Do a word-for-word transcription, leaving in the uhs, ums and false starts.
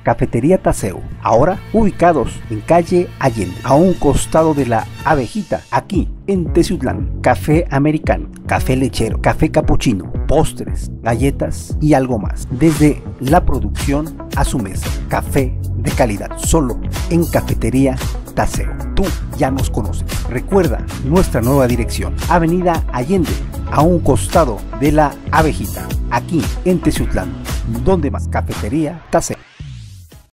Cafetería Taseo, ahora ubicados en calle Allende, a un costado de la Abejita, aquí en Teciutlán. Café americano, café lechero, café capuchino, postres, galletas y algo más. Desde la producción a su mesa, café de calidad, solo en Cafetería Taseo. Tú ya nos conoces. Recuerda nuestra nueva dirección, Avenida Allende, a un costado de la Abejita, aquí en Teciutlán. ¿Dónde más? Cafetería Taseo.